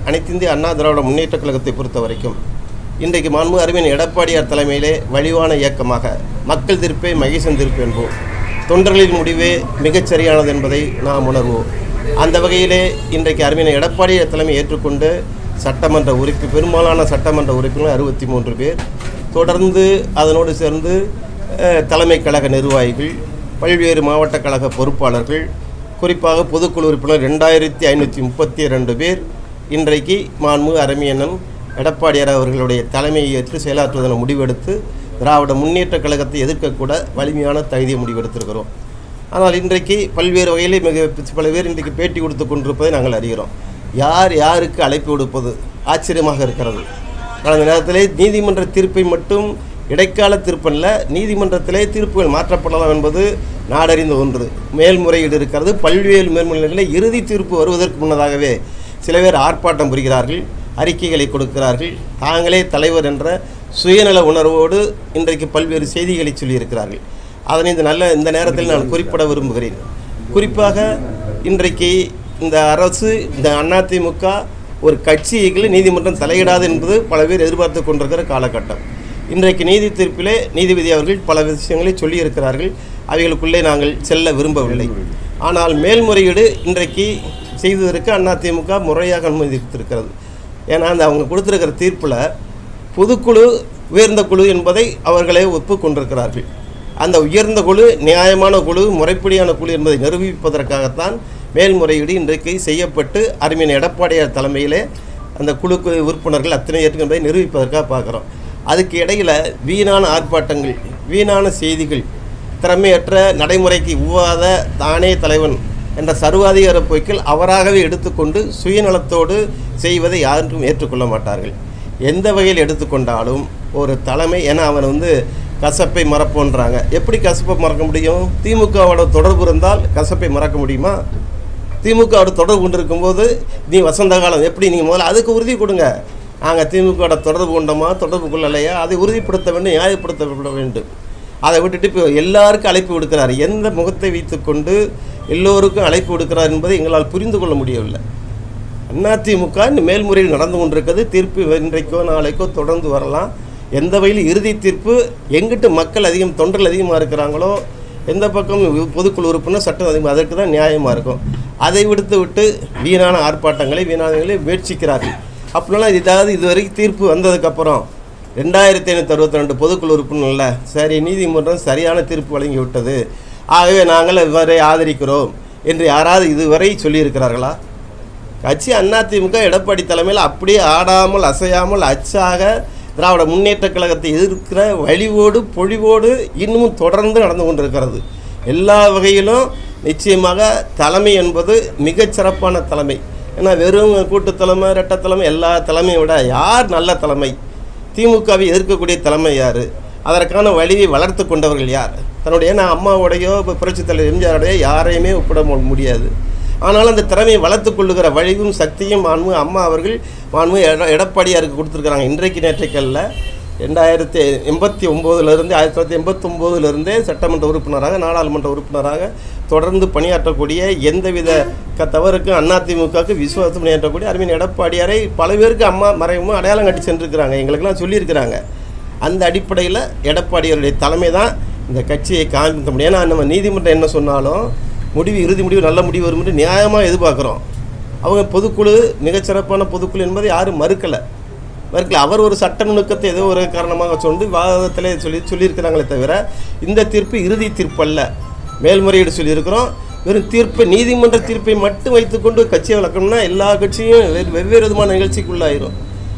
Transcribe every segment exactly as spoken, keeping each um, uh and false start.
அனைத்து இந்திய அண்ணா திராவிட முன்னேற்றக் கழகத்தை பொறுத்த வரைக்கும் இன்றைக்கு மாண்புமிகு அறிஞர் எடப்பாடியார் தலைமையிலே வலிவான இயக்கமாக மக்கள் தீர்ப்பே மகேசன் தீர்ப்பு என்போம். தொண்டர்களின் முடிவே மிகச்சரியானது என்பதை நாம் உணர்வோம். அந்த வகையிலே இன்றைக்கு அறிஞர் எடப்பாடியார் தலைமை ஏற்றுக்கொண்டு சட்டமன்ற உறுப்பி பெரும்பாலான சட்டமன்ற உறுப்பினர் அறுபத்தி மூன்று பேர், தொடர்ந்து அதனோடு சேர்ந்து தலைமை கழக நிர்வாகிகள், பல்வேறு மாவட்ட கழக பொறுப்பாளர்கள், குறிப்பாக பொதுக்குழு உறுப்பினர் ரெண்டாயிரத்தி ஐநூற்றி முப்பத்தி இரண்டு பேர் இன்றைக்கு மாண்புமிகு அறிஞர் எடப்பாடியார் அவர்களுடைய தலைமையை ஏற்று செயலாற்றுவதன் முடிவெடுத்து திராவிட முன்னேற்றக் கழகத்தை எதிர்க்கக்கூட வலிமையான தைரிய முடிவெடுத்திருக்கிறோம். ஆனால் இன்றைக்கு பல்வேறு வகையிலே மிக பல பேர் இன்றைக்கு பேட்டி கொடுத்து கொண்டிருப்பதை நாங்கள் அறிகிறோம். யார் யாருக்கு அழைப்பு கொடுப்பது ஆச்சரியமாக இருக்கிறது. கடந்த நேரத்திலே நீதிமன்ற தீர்ப்பை மட்டும் இடைக்கால தீர்ப்பல்ல, நீதிமன்றத்திலே தீர்ப்புகள் மாற்றப்படலாம் என்பது நாடறிந்த ஒன்று. மேல்முறையீடு இருக்கிறது. பல்வேறு மேல்முறைகளில் இறுதி தீர்ப்பு வருவதற்கு முன்னதாகவே சில பேர் ஆர்ப்பாட்டம் புரிகிறார்கள், அறிக்கைகளை கொடுக்கிறார்கள். தாங்களே தலைவர் என்ற சுயநல உணர்வோடு இன்றைக்கு பல்வேறு செய்திகளை சொல்லியிருக்கிறார்கள். அதனை இந்த நல்ல இந்த நேரத்தில் நான் குறிப்பிட விரும்புகிறேன். குறிப்பாக இன்றைக்கு இந்த அரசு, இந்த அதிமுக ஒரு கட்சிகளை நீதிமன்றம் தலையிடாது என்பது பல பேர் எதிர்பார்த்து கொண்டிருக்கிற காலகட்டம். இன்றைக்கு நீதி தீர்ப்பிலே நீதிபதி அவர்கள் பல விஷயங்களை சொல்லியிருக்கிறார்கள். அவைகளுக்குள்ளே நாங்கள் செல்ல விரும்பவில்லை. ஆனால் மேல்முறையீடு இன்றைக்கு செய்வதற்கு அதிமுக முறையாக அனுமதித்திருக்கிறது. ஏன்னா அந்த அவங்க கொடுத்துருக்கிற தீர்ப்பில் பொதுக்குழு உயர்ந்த குழு என்பதை அவர்களே ஒப்புக்கொண்டிருக்கிறார்கள். அந்த உயர்ந்த குழு நியாயமான குழு, முறைப்படியான குழு என்பதை நிரூபிப்பதற்காகத்தான் மேல்முறையீடு இன்றைக்கு செய்யப்பட்டு அறிஞர் எடப்பாடியார் தலைமையிலே அந்த குழு உறுப்பினர்கள் அத்தனை ஏற்று என்பதை நிரூபிப்பதற்காக பார்க்குறோம். அதுக்கு இடையில் வீணான ஆர்ப்பாட்டங்கள், வீணான செய்திகள், திறமையற்ற நடைமுறைக்கு உவ்வாத தானே தலைவன் என்ற சர்வாதிகார போக்கில் அவராகவே எடுத்துக்கொண்டு சுயநலத்தோடு செய்வதை யாரும் ஏற்றுக்கொள்ள மாட்டார்கள். எந்த வகையில் எடுத்துக்கொண்டாலும் ஒரு தலைமை, ஏன்னா அவன் வந்து கசப்பை மறப்போன்றாங்க. எப்படி கசப்பை மறக்க முடியும்? திமுகவோட தொடர்பு இருந்தால் கசப்பை மறக்க முடியுமா? திமுகவோட தொடர்பு கொண்டு இருக்கும்போது நீ வசந்த காலம் எப்படி, நீங்கள் முதல்ல அதுக்கு உறுதி கொடுங்க. நாங்கள் திமுகவோட தொடர்பு கொண்டோமா தொடர்பு கொள்ளலையா அதை உறுதிப்படுத்த வேண்டும், நியாயப்படுத்தப்பட வேண்டும். அதை விட்டுட்டு இப்போ எல்லாருக்கும் அழைப்பு விடுக்கிறார். எந்த முகத்தை வைத்துக்கொண்டு எல்லோருக்கும் அழைப்பு விடுக்கிறார் என்பதை எங்களால் புரிந்து கொள்ள முடியவில்லை. அதிமுக மேல்முறையில் நடந்து கொண்டிருக்கிறது. தீர்ப்பு இன்றைக்கோ நாளைக்கோ தொடர்ந்து வரலாம். எந்த வகையில் இறுதி தீர்ப்பு எங்கிட்ட மக்கள் அதிகம், தொண்டர்கள் அதிகமாக இருக்கிறாங்களோ, எந்த பக்கம் பொதுக்குழு உறுப்பினர் சட்டம் அதிகமாக, அதற்கு தான் நியாயமாக இருக்கும். அதை விடுத்து விட்டு வீணான ஆர்ப்பாட்டங்களை வீணானங்களை முயற்சிக்கிறார்கள். அப்படின்னா இதாவது இதுவரைக்கும் தீர்ப்பு வந்ததுக்கப்புறம் ரெண்டாயிரத்தி ஐநூற்றி அறுபத்தி ரெண்டு பொதுக்குழு உறுப்பினர்ல சரி நீதிமன்றம் சரியான தீர்ப்பு வழங்கிவிட்டது, ஆகவே நாங்கள் இவரை ஆதரிக்கிறோம் என்று யாராவது இதுவரை சொல்லியிருக்கிறார்களா? கட்சி அதிமுக எடப்பாடி தலைமையில் அப்படியே ஆடாமல் அசையாமல் அச்சாக திராவிட முன்னேற்றக் கழகத்தை எதிர்க்கிற வழிவோடு பொழிவோடு இன்னமும் தொடர்ந்து நடந்து கொண்டிருக்கிறது. எல்லா வகையிலும் நிச்சயமாக தலைமை என்பது மிகச்சிறப்பான தலைமை. ஏன்னா வெறும் கூட்டு தலைமை, இரட்டை தலைமை, எல்லா தலைமையை விட யார் நல்ல தலைமை? திமுகவை எதிர்க்கக்கூடிய தலைமை யார்? அதற்கான வழியை வளர்த்து கொண்டவர்கள் யார்? தன்னுடைய நான் அம்மாவோடையோ இப்போ புரட்சித் தலைவர் எம்ஜிஆருடைய யாரையுமே ஒப்பிட முடியாது. ஆனாலும் அந்த திறமையை வளர்த்து கொள்ளுகிற வழிவும் சக்தியும் மாண்பு அம்மா அவர்கள் மாண்பு எடப்பாடியாருக்கு கொடுத்துருக்குறாங்க. இன்றைக்கு நேற்றைக்கல்ல ரெண்டாயிரத்தி எண்பத்தி ஒம்போதுலேருந்து ஆயிரத்தி தொள்ளாயிரத்தி எண்பத்தி ஒம்போதுலேருந்தே சட்டமன்ற உறுப்பினராக, நாடாளுமன்ற உறுப்பினராக தொடர்ந்து பணியாற்றக்கூடிய, எந்தவித க தவறுக்கும் அதிமுகவுக்கு விசுவாசம் பணியாற்றக்கூடிய அறிஞர் எடப்பாடியாரை பல பேருக்கு அம்மா மறைமுகம் அடையாளம் கட்டி சென்றிருக்கிறாங்க, எங்களுக்கெல்லாம் சொல்லியிருக்கிறாங்க. அந்த அடிப்படையில் எடப்பாடியாருடைய தலைமை தான் இந்த கட்சியை காண்பிக்க முடியும். ஏன்னா நம்ம நீதிமன்றம் என்ன சொன்னாலும் முடிவு, இறுதி முடிவு நல்ல முடிவு வரும் என்று நியாயமாக எதிர்பார்க்குறோம். அவங்க பொதுக்குழு மிகச்சிறப்பான பொதுக்குழு என்பதை யாரும் மறுக்கலை மறுக்கலை அவர் ஒரு சட்ட நுணுக்கத்தை ஏதோ ஒரு காரணமாக சொல்லி வாதத்திலே சொல்லி சொல்லியிருக்கிறாங்களே தவிர இந்த தீர்ப்பு இறுதி தீர்ப்பு அல்ல. மேல்முறையீடு சொல்லியிருக்கிறோம். வெறும் தீர்ப்பை, நீதிமன்ற தீர்ப்பை மட்டும் வைத்துக்கொண்டு கட்சியை வளர்க்கணும்னா எல்லா கட்சியும் வெவ்வேறு விதமான நிகழ்ச்சிக்குள்ளாயிரும்.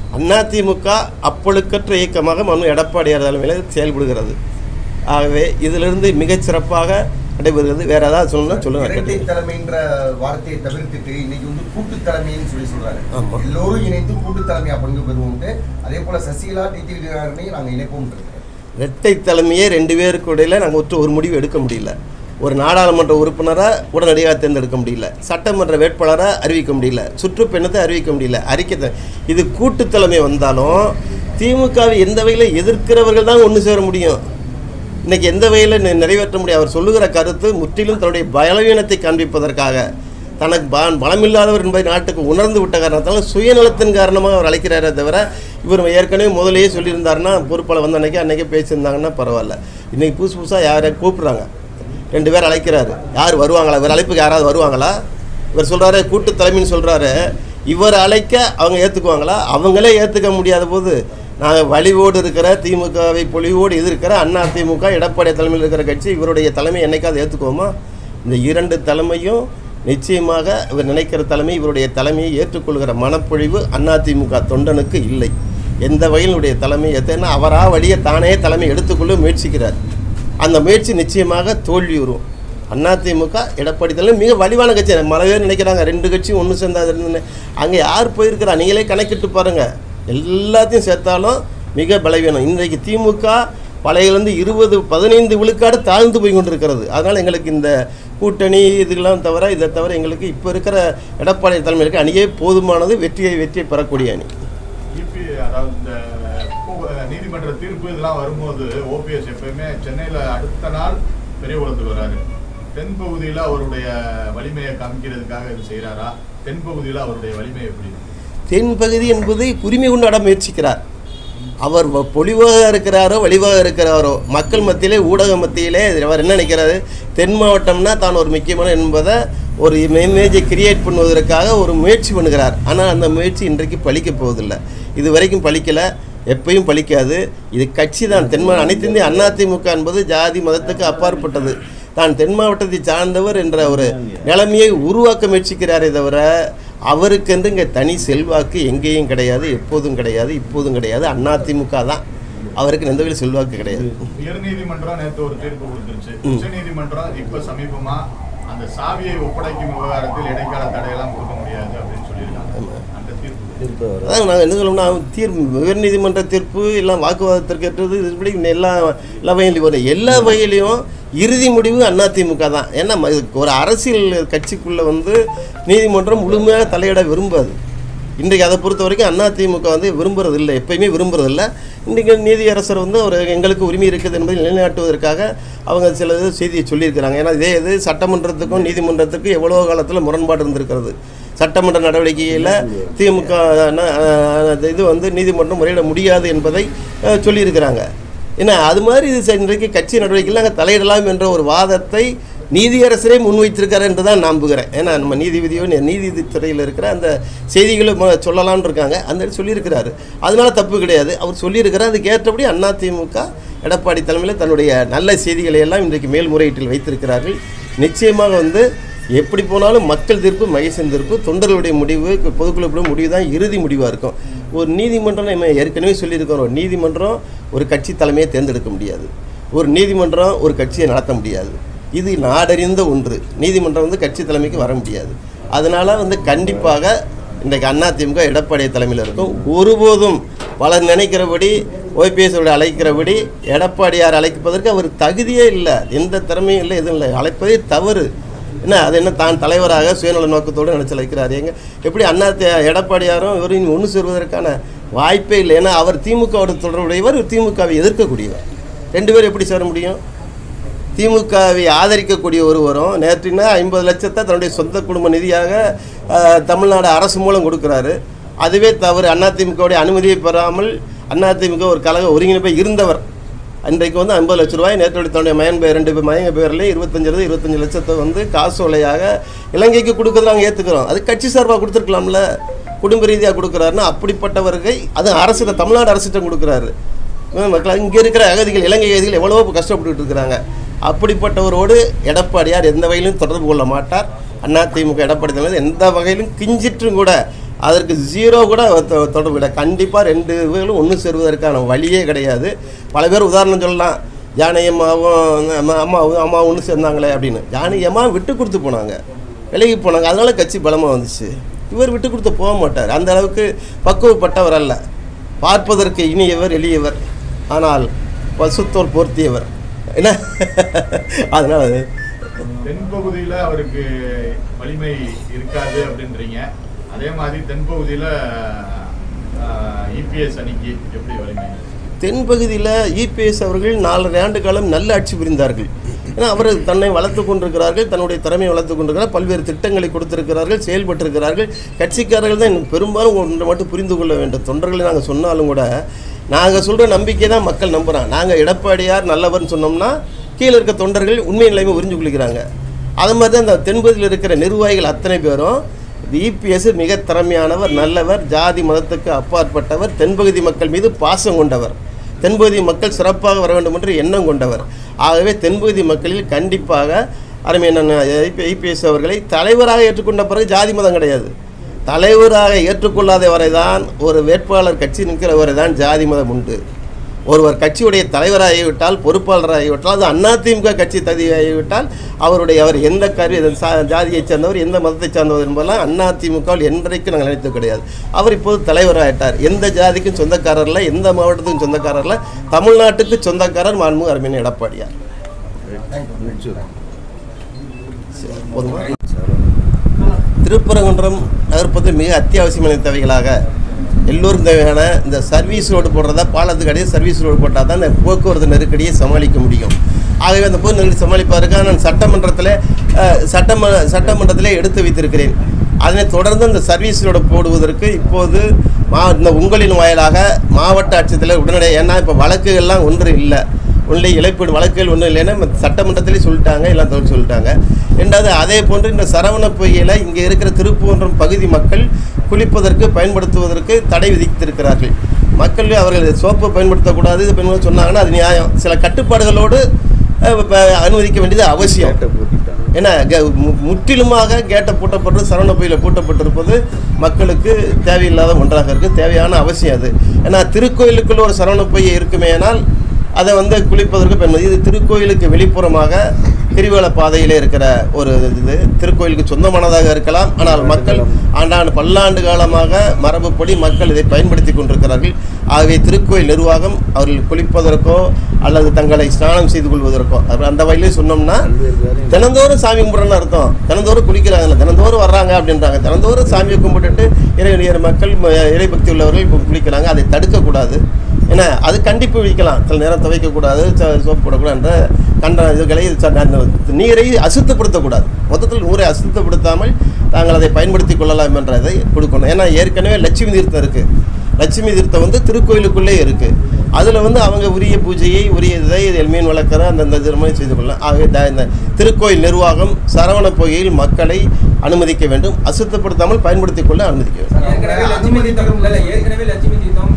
அதிமுக அப்பொழுக்கற்ற இயக்கமாக மனு எடப்பாடியார் தலைமையில் செயல்படுகிறது. ஆகவே இதிலிருந்து மிகச்சிறப்பாக நடைபெறுகிறது. வேற ஏதாவது சொல்லணும்னா சொல்லுங்க. இரட்டை தலைமைன்ற வார்த்தையை தவிர்த்துட்டு இன்னைக்கு வந்து கூட்டு தலைமைன்னு சொல்லி சொல்றாரு. எல்லோரும் இணைந்து கூட்டு தலைமையா பங்கு பெறுவோம். அதே போல சசிகலா, டிடிவி தினகரனையும் நாங்கள் இணைப்போம். இரட்டை தலைமையே ரெண்டு பேருக்கு இடையில நாங்கள் ஒற்று ஒரு முடிவு எடுக்க முடியல. ஒரு நாடாளுமன்ற உறுப்பினரை உடனடியாக தேர்ந்தெடுக்க முடியல, சட்டமன்ற வேட்பாளரை அறிவிக்க முடியல, சுற்றுப்பயணத்தை அறிவிக்க முடியல, அறிக்கை. இது கூட்டு தலைமை வந்தாலும் திமுகவை எந்த வகையில் எதிர்க்கிறவர்கள் தான் ஒன்று சேர முடியும். இன்றைக்கி எந்த வகையில் நிறைவேற்ற முடியும்? அவர் சொல்லுகிற கருத்து முற்றிலும் தன்னுடைய பலவீனத்தை காண்பிப்பதற்காக, தனக்கு ப பலமில்லாதவர் என்பதை நாட்டுக்கு உணர்ந்து விட்ட காரணத்தால் சுயநலத்தின் காரணமாக அவர் அழைக்கிறாரே தவிர இவர் ஏற்கனவே முதலையே சொல்லியிருந்தாருன்னா பொறுப்பாளர் வந்த அன்றைக்கி அன்றைக்கே பேசியிருந்தாங்கன்னா பரவாயில்ல. இன்றைக்கி புதுசு புதுசாக யாரை கூப்பிட்றாங்க, ரெண்டு பேர் அழைக்கிறாரு. யார் வருவாங்களா? இவர் அழைப்புக்கு யாராவது வருவாங்களா? இவர் சொல்கிறாரு கூட்டு தலைமைன்னு சொல்கிறாரு. இவர் அழைக்க அவங்க ஏற்றுக்குவாங்களா? அவங்களே ஏற்றுக்க முடியாத போது நாங்கள் வலிவோடு இருக்கிற திமுகவை பொலிவோடு எதிர்க்கிற அண்ணா திமுக எடப்பாடி தலைமையில் இருக்கிற கட்சி இவருடைய தலைமை என்னைக்காவது ஏற்றுக்குவோமா? இந்த இரண்டு தலைமையும் நிச்சயமாக இவர் நினைக்கிற தலைமை இவருடைய தலைமையை ஏற்றுக்கொள்கிற மனப்பொழிவு அதிமுக தொண்டனுக்கு இல்லை. எந்த வகையினுடைய தலைமை ஏற்றனா அவரா வழியை தானே தலைமை எடுத்துக்கொள்ள முயற்சிக்கிறார். அந்த முயற்சி நிச்சயமாக தோல்வி வரும். அதிமுக எடப்பாடி தலைமை மிக வலிவான கட்சி. மழை பேர் நினைக்கிறாங்க ரெண்டு கட்சியும் ஒன்று சேர்ந்தாதுன்னு. அங்கே யார் போயிருக்கிறா நீங்களே கணக்கிட்டு பாருங்கள். எல்லாத்தையும் சேர்த்தாலும் மிக பலவீனம். இன்றைக்கு திமுக பழையிலேருந்து இருபது பதினைந்து விழுக்காடு தாழ்ந்து போய் கொண்டிருக்கிறது. அதனால் எங்களுக்கு இந்த கூட்டணி இதுக்கெல்லாம் தவிர இதை தவிர எங்களுக்கு இப்போ இருக்கிற எடப்பாடி தலைமையிற்கு அணியே போதுமானது, வெற்றியை வெற்றியை பெறக்கூடிய அணி. அதாவது இந்த நீதிமன்ற தீர்ப்பு இதெல்லாம் வரும்போது ஓபிஎஸ் எப்பயுமே சென்னையில் அடுத்த நாள் பெரிய குளத்துக்கு வராரு. தென் பகுதியில் அவருடைய வலிமையை காமிக்கிறதுக்காக இது செய்கிறாரா? தென் பகுதியில் அவருடைய வலிமை எப்படி? தென்பகுதி என்பதை உரிமை கொண்டாட முயற்சிக்கிறார். அவர் பொலிவாக இருக்கிறாரோ வலிவாக இருக்கிறாரோ மக்கள் மத்தியிலே ஊடக மத்தியிலே அவர் என்ன நினைக்கிறாரு, தென் மாவட்டம்னா தான் ஒரு முக்கியமான என்பதை ஒரு இமேஜை கிரியேட் பண்ணுவதற்காக ஒரு முயற்சி பண்ணுகிறார். ஆனால் அந்த முயற்சி இன்றைக்கு பலிக்க போவதில்லை. இது வரைக்கும் பலிக்கலை, எப்பயும் பலிக்காது. இது கட்சி தான். தென் அனைத்து இந்திய அதிமுக என்பது ஜாதி மதத்துக்கு அப்பாற்பட்டது. தான் தென் மாவட்டத்தை சார்ந்தவர் என்ற ஒரு நிலைமையை உருவாக்க முயற்சிக்கிறாரே தவிர அவருக்கென்று இங்கே தனி செல்வாக்கு எங்கேயும் கிடையாது, எப்போதும் கிடையாது, இப்போதும் கிடையாது. அதிமுக தான் அவருக்கு எந்த வகையில் செல்வாக்கு கிடையாது. உயர்நீதிமன்றம் நேற்று ஒரு தீர்ப்பு கொடுத்துருச்சு. உச்சநீதிமன்றம் இப்போ சமீபமா அந்த சாவியை ஒப்படைக்கும் விவகாரத்தில் இடைக்கால தடையெல்லாம் கொடுக்க முடியாது அப்படின்னு சொல்லியிருக்காங்க. அந்த தீர்ப்பு அதான் நாங்கள் என்ன சொல்லணும்னா தீர்ப்பு உயர்நீதிமன்ற தீர்ப்பு எல்லாம் வாக்குவாதத்திற்கு ஏற்றது இப்படி எல்லா எல்லா வகையிலையும் வரும். எல்லா வகையிலையும் இறுதி முடிவு அதிமுக தான். ஏன்னா ஒரு அரசியல் கட்சிக்குள்ளே வந்து நீதிமன்றம் முழுமையாக தலையிட விரும்பாது. இன்றைக்கு அதை பொறுத்த வரைக்கும் அதிமுக வந்து விரும்புறது இல்லை, எப்பயுமே விரும்புறதில்லை. இன்றைக்கு நீதியரசர் வந்து ஒரு எங்களுக்கு உரிமை இருக்குது என்பதை நிலைநாட்டுவதற்காக அவங்க சில இது செய்தியை சொல்லியிருக்கிறாங்க. ஏன்னா இதே இது சட்டமன்றத்துக்கும் நீதிமன்றத்துக்கும் எவ்வளோ காலத்தில் முரண்பாடு இருந்திருக்கிறது. சட்டமன்ற நடவடிக்கையில் திமுக இது வந்து நீதிமன்றம் முறையிட முடியாது என்பதை சொல்லியிருக்கிறாங்க. ஏன்னா அது மாதிரி இது இன்றைக்கு கட்சி நடவடிக்கையில் நாங்கள் தலையிடலாம் என்ற ஒரு வாதத்தை நீதியரசரே முன்வைத்திருக்காரு என்று தான் நம்புகிறேன். ஏன்னா நம்ம நீதிபதியோ நீதித்துறையில் இருக்கிற அந்த செய்திகளை சொல்லலாம்னு இருக்காங்க, அந்த சொல்லியிருக்கிறாரு. அதனால தப்பு கிடையாது. அவர் சொல்லியிருக்கிறார். அதுக்கு ஏற்றபடி அதிமுக எடப்பாடி தலைமையில் தன்னுடைய நல்ல செய்திகளை எல்லாம் இன்றைக்கு மேல்முறையீட்டில் வைத்திருக்கிறார்கள். நிச்சயமாக வந்து எப்படி போனாலும் மக்கள் தீர்ப்பு மகேசன் தீர்ப்பு தொண்டர்களுடைய முடிவு பொதுக்குழுடைய முடிவு தான் இறுதி முடிவாக இருக்கும். ஒரு நீதிமன்றம் நம்ம ஏற்கனவே சொல்லியிருக்கிறோம், நீதிமன்றம் ஒரு கட்சி தலைமையை தேர்ந்தெடுக்க முடியாது, ஒரு நீதிமன்றம் ஒரு கட்சியை நடத்த முடியாது. இது நாடறிந்த ஒன்று. நீதிமன்றம் வந்து கட்சி தலைமைக்கு வர முடியாது. அதனால் வந்து கண்டிப்பாக இன்றைக்கு அதிமுக எடப்பாடி தலைமையில் இருக்கும். ஒருபோதும் பலர் நினைக்கிறபடி ஓபிஎஸோட அழைக்கிறபடி எடப்பாடியார் அழைப்பதற்கு அவர் தகுதியே இல்லை, எந்த திறமையும் இல்லை, எதுவும் இல்லை. அழைப்பதே தவறு. என்ன அது என்ன தான் தலைவராக சுயநல நோக்கத்தோடு நினச்சி அழைக்கிறார். எங்க எப்படி அண்ணா எடப்பாடியாரும் இவரும் ஒன்று சேருவதற்கான வாய்ப்பே இல்லை. ஏன்னா அவர் திமுகவோட தொடர்புடையவர், திமுகவை எதிர்க்கக்கூடியவர். ரெண்டு பேரும் எப்படி சேர முடியும்? திமுகவை ஆதரிக்கக்கூடிய ஒருவரும் நேற்றுனா ஐம்பது லட்சத்தை தன்னுடைய சொந்த குடும்ப நிதியாக தமிழ்நாடு அரசு மூலம் கொடுக்குறாரு. அதுவே தவறு. அதிமுகவுடைய அனுமதியை பெறாமல் அதிமுக ஒரு கழக ஒருங்கிணைப்பை இருந்தவர் இன்றைக்கு வந்து ஐம்பது லட்ச ரூபாய் நேற்று தன்னுடைய மயன் பேர் ரெண்டு பேர் மயங்க பேரில் இருபத்தஞ்சு இருபத்தஞ்சு லட்சத்தை வந்து காசோலையாக இலங்கைக்கு கொடுக்குறது நாங்கள் ஏற்றுக்கிறோம். அது கட்சி சார்பாக கொடுத்துருக்கலாம்ல, குடும்ப ரீதியாக கொடுக்குறாருன்னா அப்படிப்பட்டவர்கள் அது அரசு தமிழ்நாடு அரசிடம் கொடுக்குறாரு. மக்கள் இங்கே இருக்கிற அகதிகள் இலங்கை அகதிகள் எவ்வளவோ கஷ்டப்பட்டு இருக்கிறாங்க. அப்படிப்பட்டவரோடு எடப்பாடியார் எந்த வகையிலும் தொடர்பு கொள்ள மாட்டார். அதிமுக எடப்பாடி தலைவர் எந்த வகையிலும் கிஞ்சிற்றும் கூட அதற்கு ஜீரோ கூட தொடர்பு கிடையாது. கண்டிப்பாக ரெண்டு பேர்களும் ஒன்று சேருவதற்கான வழியே கிடையாது. பல பேர் உதாரணம் சொல்லலாம், ஜானகியம்மாவும் அம்மாவும் அம்மா ஒன்று சேர்ந்தாங்களே அப்படின்னு. ஜானகியம்மா விட்டு கொடுத்து போனாங்க, விலகி போனாங்க. அதனால கட்சி பலமாக வந்துச்சு. இவர் விட்டு கொடுத்து போக மாட்டார். அந்த அளவுக்கு பக்குவப்பட்டவர் அல்ல. பார்ப்பதற்கு இனியவர், எளியவர், ஆனால் பசுத்தோல் போர்த்தியவர். என்ன அதனால தென்பகுதியில் அவருக்கு வலிமை இருக்காது அப்படின்றீங்க. அதே மாதிரி தென்பகுதியில் இபிஎஸ் அணிக்கு எப்படி வலிமை? தென்பகுதியில் இபிஎஸ் அவர்கள் நாலரை ஆண்டு காலம் நல்ல ஆட்சி புரிந்தார்கள். ஏன்னா அவர் தன்னை வளர்த்து கொண்டிருக்கிறார்கள், தன்னுடைய திறமையை வளர்த்து கொண்டிருக்கிறார், பல்வேறு திட்டங்களை கொடுத்திருக்கிறார்கள், செயல்பட்டிருக்கிறார்கள். கட்சிக்காரர்கள் தான் பெரும்பாலும் ஒன்றை மட்டும் புரிந்து கொள்ள வேண்டும். தொண்டர்களை நாங்கள் சொன்னாலும் கூட நாங்கள் சொல்கிற நம்பிக்கை தான் மக்கள் நம்புகிறாங்க. நாங்கள் எடப்பாடியார் நல்லவர்னு சொன்னோம்னா கீழே இருக்க தொண்டர்கள் உண்மை நிலைமை உறிஞ்சு கொள்கிறாங்க. அது மாதிரி தான் இந்த தென்பகுதியில் இருக்கிற நிர்வாகிகள் அத்தனை பேரும் இபிஎஸ் மிக திறமையானவர், நல்லவர், ஜாதி மதத்துக்கு அப்பாற்பட்டவர், தென்பகுதி மக்கள் மீது பாசம் கொண்டவர், தென்பகுதி மக்கள் சிறப்பாக வர வேண்டும் என்று எண்ணம் கொண்டவர். ஆகவே தென்பகுதி மக்களில் கண்டிப்பாக அருமையான ஐபிஎஸ் அவர்களை தலைவராக ஏற்றுக்கொண்ட பிறகு ஜாதி மதம் கிடையாது. தலைவராக ஏற்றுக்கொள்ளாத வரைதான், ஒரு வேட்பாளர் கட்சி நிற்கிற வரை தான் ஜாதி மதம் உண்டு. ஒருவர் கட்சியுடைய தலைவராகிவிட்டால், பொறுப்பாளராகிவிட்டால், அது அதிமுக கட்சி தகுதியாகிவிட்டால் அவருடைய அவர் எந்த கரு ஜாதியை சேர்ந்தவர், எந்த மதத்தை சார்ந்தவர் என்பதெல்லாம் அதிமுகவில் என்றைக்கும் நாங்கள் நினைத்தது கிடையாது. அவர் இப்போது தலைவராகிட்டார். எந்த ஜாதிக்கும் சொந்தக்காரரில், எந்த மாவட்டத்துக்கும் சொந்தக்காரரில், தமிழ்நாட்டுக்கு சொந்தக்காரர் மாண்புமிகு அருமையான எடப்பாடியார். திருப்பரங்குன்றம் நகர்ப்புறத்தில் மிக அத்தியாவசியமான தேவைகளாக எல்லோரும் தேவையான இந்த சர்வீஸ் ரோடு போடுறதா, பாலத்துக்கு அடையே சர்வீஸ் ரோடு போட்டால் தான் இந்த போக்குவரத்து நெருக்கடியை சமாளிக்க முடியும். ஆகவே அந்த போக்கு நெருக்கடி சமாளிப்பதற்காக நான் சட்டமன்றத்தில் சட்டம சட்டமன்றத்திலே எடுத்து வைத்திருக்கிறேன். அதனைத் தொடர்ந்து இந்த சர்வீஸ் ரோடு போடுவதற்கு இப்போது மா இந்த உங்களின் வாயிலாக மாவட்ட ஆட்சித்தலைவர் உடனடியாக, ஏன்னா இப்போ வழக்குகள்லாம் ஒன்று இல்லை, ஒன்லி இழப்பீடு வழக்குகள் ஒன்றும் இல்லைன்னா சட்டமன்றத்திலே சொல்லிட்டாங்க, எல்லாம் தோல் சொல்லிட்டாங்க. ரெண்டாவது அதே போன்று இந்த சரவண பொய்யில் இங்கே இருக்கிற திருப்பூன்றம் பகுதி மக்கள் குளிப்பதற்கு பயன்படுத்துவதற்கு தடை விதித்திருக்கிறார்கள். மக்கள் அவர்கள் சோப்பு பயன்படுத்தக்கூடாது, இது பயன்படுத்த சொன்னாங்கன்னா அது நியாயம். சில கட்டுப்பாடுகளோடு அனுமதிக்க வேண்டியது அவசியம். ஏன்னா முற்றிலுமாக கேட்டை பூட்டப்பட்டு சரவண பொய்யில் பூட்டப்பட்டிருப்பது மக்களுக்கு தேவையில்லாத ஒன்றாக இருக்குது. தேவையான அவசியம் அது. ஏன்னா திருக்கோயிலுக்குள்ள ஒரு சரவண பொய் இருக்குமே ஆனால் அதை வந்து குளிப்பதற்கு பயன்படுது. இது திருக்கோயிலுக்கு வெளிப்புறமாக கிரிவல பாதையிலே இருக்கிற ஒரு இது திருக்கோயிலுக்கு சொந்தமானதாக இருக்கலாம். ஆனால் மக்கள் ஆண்டாண்டு பல்லாண்டு காலமாக மரபுப்படி மக்கள் இதை பயன்படுத்தி கொண்டிருக்கிறார்கள். ஆகவே திருக்கோயில் நிர்வாகம் அவர்கள் குளிப்பதற்கோ அல்லது தங்களை ஸ்நானம் செய்து கொள்வதற்கோ அந்த வகையிலே சொன்னோம்னா, தினந்தோறும் சாமி கும்பிட்றன்னு அர்த்தம். தினந்தோறும் குளிக்கிறாங்கல்ல, தினந்தோறும் வர்றாங்க அப்படின்றாங்க. தினந்தோறும் சாமியை கும்பிட்டுட்டு இறை மக்கள் இறைபக்தி உள்ளவர்கள் குளிக்கிறாங்க. அதை தடுக்கக்கூடாது. ஏன்னா அது கண்டிப்பு வைக்கலாம். சில நேரம் துவைக்கக்கூடாது, சோப்பு போடக்கூடாது என்ற கண்ட இதுகளை நீரை அசுத்தப்படுத்தக்கூடாது. மொத்தத்தில் ஊரை அசுத்தப்படுத்தாமல் தாங்கள் அதை பயன்படுத்தி கொள்ளலாம் என்றதை கொடுக்கணும். ஏன்னா ஏற்கனவே லட்சுமி தீர்த்தம் இருக்குது. லட்சுமி தீர்த்தம் வந்து திருக்கோயிலுக்குள்ளே இருக்குது. அதில் வந்து அவங்க உரிய பூஜையை உரிய இதை மீன் வளர்க்குற அந்தந்த திருமணம் செய்து கொள்ளலாம். ஆகவே இந்த திருக்கோயில் நிர்வாகம் சரவண பொய்யில் மக்களை அனுமதிக்க வேண்டும், அசுத்தப்படுத்தாமல் பயன்படுத்தி கொள்ள அனுமதிக்க வேண்டும். ஏற்கனவே லட்சுமி தீர்த்தம் ஏற்கனவே லட்சுமி தீர்த்தம்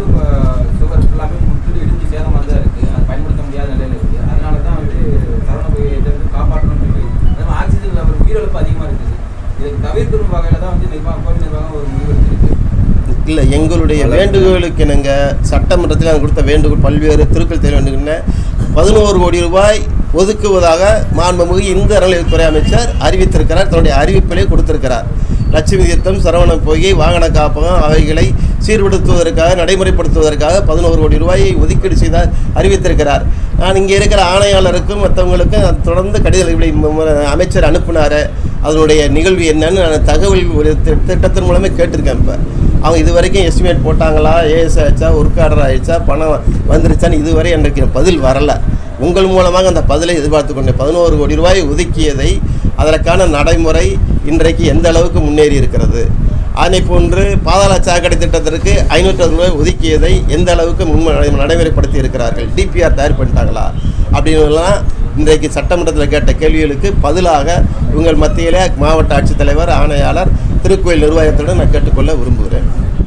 சுவர் எல்லாமே முற்றிலும் இடிஞ்சு சேதமாக தான் இருக்குது. அது பயன்படுத்த முடியாத நிலையில் இருக்குது. அதனால தான் வந்து சரவண பொய்யை காப்பாற்றணும்னு சொல்லி அதனால் ஆக்சிஜன் அவர் உயிரிழப்பு அதிகமாக இருக்குது. இதுக்கு தவிர்க்கும் வகையில் தான் வந்து நிர்வாகம் கோவில் நிர்வாகம் ஒரு முடிவு எடுத்திருக்கு. இல்லை, எங்களுடைய வேண்டுகோளுக்கு என்னங்க சட்டமன்றத்தில் நாங்கள் கொடுத்த வேண்டுகோள் பல்வேறு திருக்குறள் தேவை வேண்டுகின்ற பதினோரு கோடி ரூபாய் ஒதுக்குவதாக மாண்புமிகு இந்து அறநிலையத்துறை அமைச்சர் அறிவித்திருக்கிறார். தன்னுடைய அறிவிப்பிலே கொடுத்திருக்கிறார். லட்சுமி தீர்த்தம், சரவண பொய்கை, வாகன காப்பகம் அவைகளை சீர்படுத்துவதற்காக நடைமுறைப்படுத்துவதற்காக பதினோரு கோடி ரூபாயை ஒதுக்கீடு செய்தார் அறிவித்திருக்கிறார். நான் இங்கே இருக்கிற ஆணையாளருக்கும் மற்றவங்களுக்கும் தொடர்ந்து கடிதங்களை அமைச்சர் அனுப்பினார். அதனுடைய நிகழ்வு என்னன்னு நான் தகவல் ஒரு திட்டத்தின் மூலமே கேட்டிருக்கேன். இப்போ அவங்க இது வரைக்கும் எஸ்டிமேட் போட்டாங்களா, ஏஎஸ் ஆயிடுச்சா, ஒர்க் ஆர்டர் ஆயிடுச்சா, பணம் வந்துருச்சான்னு இதுவரை எனக்கு பதில் வரலை. உங்கள் மூலமாக அந்த பதிலை எதிர்பார்த்து கொண்டேன். பதினோரு கோடி ரூபாய் ஒதுக்கியதை அதற்கான நடைமுறை இன்றைக்கு எந்த அளவுக்கு முன்னேறி இருக்கிறது, அதனை போன்று பாதாள சாக்கடை திட்டத்திற்கு ஐநூற்றி அறுபது ரூபாய் ஒதுக்கியதை எந்த அளவுக்கு முன் நடைமுறைப்படுத்தி இருக்கிறார்கள், டிபிஆர் தயார் பண்ணிட்டாங்களா அப்படின்லாம் இன்றைக்கு சட்டமன்றத்தில் கேட்ட கேள்விகளுக்கு பதிலாக உங்கள் மத்தியிலே மாவட்ட ஆட்சித்தலைவர், ஆணையாளர், திருக்கோயில் நிர்வாகத்துடன் நான் கேட்டுக்கொள்ள விரும்புகிறேன்.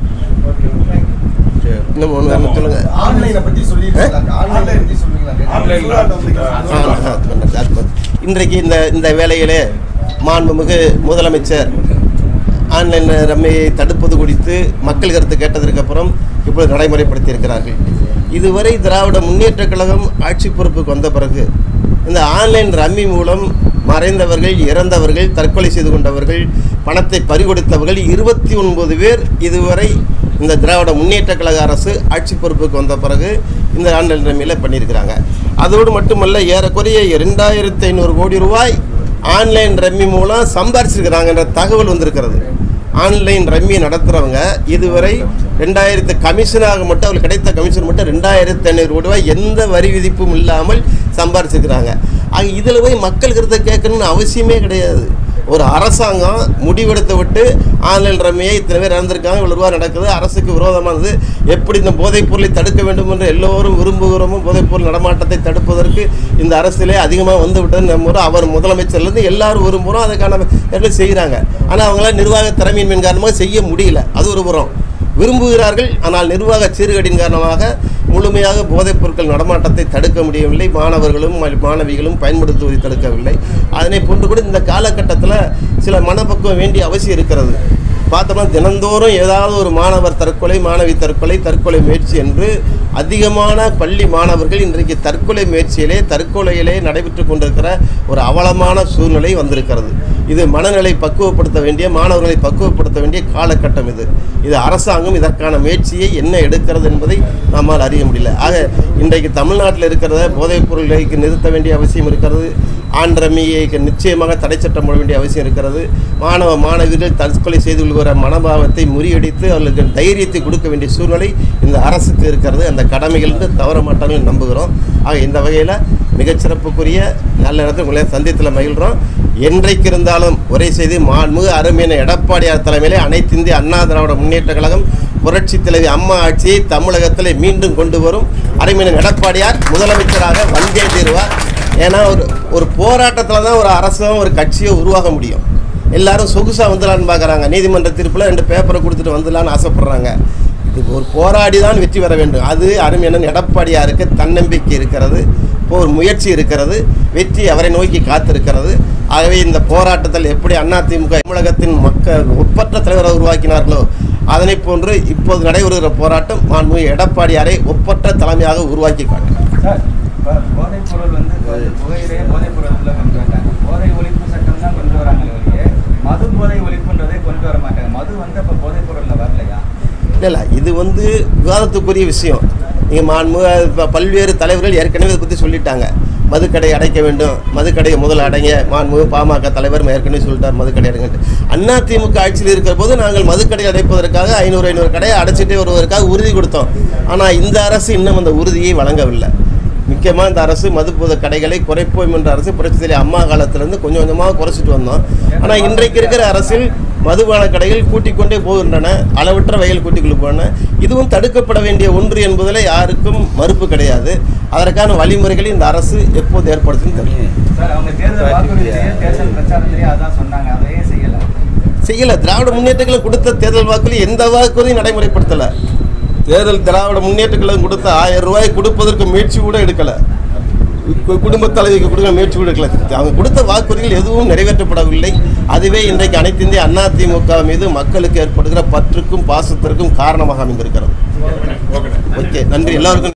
இன்னும் ஒன்று சொல்லுங்க. இன்றைக்கு இந்த இந்த வேளையிலே மாண்புமிகு முதலமைச்சர் ஆன்லைன் ரம்மியை தடுப்பது குறித்து மக்கள் கருத்து கேட்டதற்கு அப்புறம் இப்பொழுது நடைமுறைப்படுத்தி இருக்கிறார்கள். இதுவரை திராவிட முன்னேற்ற கழகம் ஆட்சி பொறுப்புக்கு வந்த பிறகு இந்த ஆன்லைன் ரம்மி மூலம் மறைந்தவர்கள், இறந்தவர்கள், தற்கொலை செய்து கொண்டவர்கள், பணத்தை பறிகொடுத்தவர்கள் இருபத்தி ஒன்பது பேர் இதுவரை இந்த திராவிட முன்னேற்ற கழக அரசு ஆட்சி பொறுப்புக்கு வந்த பிறகு இந்த ஆன்லைன் ரம்மியில் பண்ணியிருக்கிறாங்க. அதோடு மட்டுமல்ல, ஏறக்குறைய ரெண்டாயிரத்தி ஐநூறு கோடி ரூபாய் ஆன்லைன் ரம்மி மூலம் சம்பாரிச்சிருக்கிறாங்கன்ற தகவல் வந்திருக்கிறது. ஆன்லைன் ரம்மி நடத்துகிறவங்க இதுவரை ரெண்டாயிரத்து கமிஷனாக மட்டும் அவங்களுக்கு கிடைத்த கமிஷன் மட்டும் ரெண்டாயிரத்தி ஐநூறு கோடி ரூபாய் எந்த வரி விதிப்பும் இல்லாமல் சம்பாரிச்சிருக்கிறாங்க. ஆக இதில் போய் மக்கள் கருத்தை கேட்கணும்னு அவசியமே கிடையாது. ஒரு அரசாங்கம் முடிவெடுத்து விட்டு ஆன்லைன் ரம்மியை இத்தனை பேர் இறந்திருக்காங்க, இவ்வளோ ரூபா நடக்குது, அரசுக்கு விரோதமானது, எப்படி இந்த போதைப் பொருளை தடுக்க வேண்டும் என்று எல்லோரும் விரும்புகிறோமோ போதைப் பொருள் நடமாட்டத்தை தடுப்பதற்கு இந்த அரசிலே அதிகமாக வந்து விட்டது நம்ம அவர் முதலமைச்சர்லேருந்து எல்லாரும் விரும்புகிறோம், அதுக்கான செய்கிறாங்க. ஆனால் அவங்களால நிர்வாக திறமையின் காரணமாக செய்ய முடியல. அது ஒரு புறம். விரும்புகிறார்கள், ஆனால் நிர்வாக சீர்கேடின் காரணமாக முழுமையாக போதைப் பொருட்கள் நடமாட்டத்தை தடுக்க முடியவில்லை. மாணவர்களும் மாணவிகளும் பயன்படுத்துவதை தடுக்கவில்லை. அதனை போன்று கூட இந்த காலகட்டத்தில் சில மனப்பக்குவம் வேண்டிய அவசியம் இருக்கிறது. பார்த்தோம்னா தினந்தோறும் ஏதாவது ஒரு மாணவர் தற்கொலை, மாணவி தற்கொலை, தற்கொலை முயற்சி என்று அதிகமான பள்ளி மாணவர்கள் இன்றைக்கு தற்கொலை முயற்சியிலே தற்கொலையிலே நடைபெற்று கொண்டிருக்கிற ஒரு அவலமான சூழ்நிலை வந்திருக்கிறது. இது மனநிலை பக்குவப்படுத்த வேண்டிய, மாணவர்களை பக்குவப்படுத்த வேண்டிய காலகட்டம் இது. இது அரசாங்கம் இதற்கான முயற்சியை என்ன எடுக்கிறது என்பதை நம்மால் அறிய முடியல. ஆக இன்றைக்கு தமிழ்நாட்டில் இருக்கிறத போதைப் பொருள்களுக்கு நிறுத்த வேண்டிய அவசியம் இருக்கிறது. ஆண் ரம்மியை நிச்சயமாக தடை சட்டம் போட வேண்டிய அவசியம் இருக்கிறது. மாணவ மாணவிகள் தற்கொலை செய்து கொள்கிற மனோபாவத்தை முறியடித்து அவர்களுக்கு தைரியத்தை கொடுக்க வேண்டிய சூழ்நிலை இந்த அரசுக்கு இருக்கிறது. அந்த கடமைகளுக்கு தவற மாட்டார்கள் நம்புகிறோம். ஆக இந்த வகையில் மிகச்சிறப்புக்குரிய நல்ல நேரத்தில் உங்களை சந்தித்தில் மகிழ்கிறோம். என்றைக்கு இருந்தாலும் ஒரே செய்தி, மாண்புமிகு அருமையான எடப்பாடியார் தலைமையிலே அனைத்து இந்திய அண்ணா திராவிட முன்னேற்ற கழகம் புரட்சி தலைவி அம்மா ஆட்சியை தமிழகத்தில் மீண்டும் கொண்டு வரும். அருமையான எடப்பாடியார் முதலமைச்சராக வந்தே தீருவார். ஏன்னா ஒரு ஒரு போராட்டத்தில் தான் ஒரு அரசும் ஒரு கட்சியை உருவாக முடியும். எல்லாரும் சொகுசாக வந்துடலான்னு பார்க்குறாங்க. நீதிமன்ற தீர்ப்பில் ரெண்டு பேப்பரை கொடுத்துட்டு வந்துடலான்னு ஆசைப்பட்றாங்க. இது ஒரு போராடி தான் வெற்றி பெற வேண்டும். அது அருமையான எடப்பாடியாருக்கு தன்னம்பிக்கை இருக்கிறது, ஒரு முயற்சி இருக்கிறது, வெற்றி அவரை நோக்கி காத்திருக்கிறது. ஆகவே இந்த போராட்டத்தில் எப்படி அதிமுக தமிழகத்தின் மக்கள் ஒப்பற்ற தலைவரை உருவாக்கினார்களோ அதனை போன்று இப்போது நடைபெறுகிற போராட்டம் மாண்புமிகு எடப்பாடியாரை ஒப்பற்ற தலைமையாக உருவாக்கி காட்டும். போதைப் பொருள் வந்து புகையிலே போதைப் பொருள் கொண்டு வந்தாங்க. போதை ஒழிப்பு சட்டம் தான் கொண்டு வராங்க. மது போதை ஒழிப்புன்றதை கொண்டு வர மாட்டாங்க. மது வந்து அப்போ போதைப் பொருளில் வரலையா? இல்லை இல்லை இது வந்து விவாதத்துக்குரிய விஷயம். நீங்கள் மாண்புமிகு இப்போ பல்வேறு தலைவர்கள் ஏற்கனவே இதை பற்றி சொல்லிட்டாங்க. மதுக்கடை அடைக்க வேண்டும், மதுக்கடையை முதல்ல அடைங்க. மாண்புமிகு பாமக தலைவர் ஏற்கனவே சொல்லிட்டார் மதுக்கடை அடைங்கன்ட்டு. அதிமுக ஆட்சியில் இருக்கிற போது நாங்கள் மதுக்கடை அடைப்பதற்காக ஐநூறு ஐநூறு கடையை அடைச்சிட்டே வருவதற்காக உறுதி கொடுத்தோம். ஆனால் இந்த அரசு இன்னும் அந்த உறுதியை வழங்கவில்லை. முக்கியமாக இந்த அரசு மதுப்போத கடைகளை குறைப்போம் என்ற அரசு புரட்சி தலைவி அம்மா காலத்திலேருந்து கொஞ்சம் கொஞ்சமாக குறைச்சிட்டு வந்தோம். ஆனால் இன்றைக்கு இருக்கிற அரசில் மதுபான கடைகள் கூட்டிக் கொண்டே போகின்றன, அளவற்ற வயல் கூட்டிக்கொண்டு போன. இதுவும் தடுக்கப்பட வேண்டிய ஒன்று என்பதில் யாருக்கும் மறுப்பு கிடையாது. அதற்கான வழிமுறைகளை இந்த அரசு எப்போது ஏற்படுத்துன்னு தெரியும். செய்யலை. திராவிட முன்னேற்றங்களை கொடுத்த தேர்தல் வாக்குறுதி எந்த வாக்குறுதியும் நடைமுறைப்படுத்தலை. தேர்தல் திராவிட முன்னேற்ற கழகம் கொடுத்த ஆயிரம் ரூபாய் கொடுப்பதற்கு முயற்சி கூட எடுக்கலை. குடும்ப தலைவிக்கு கொடுக்க முயற்சி கூட எடுக்கல. அவங்க கொடுத்த வாக்குறுதிகள் எதுவும் நிறைவேற்றப்படவில்லை. அதுவே இன்றைக்கு அனைத்து இந்திய அதிமுக மீது மக்களுக்கு ஏற்படுகிற பற்றுக்கும் பாசத்திற்கும் காரணமாக அமைந்திருக்கிறது. ஓகே, நன்றி எல்லாருக்கும்.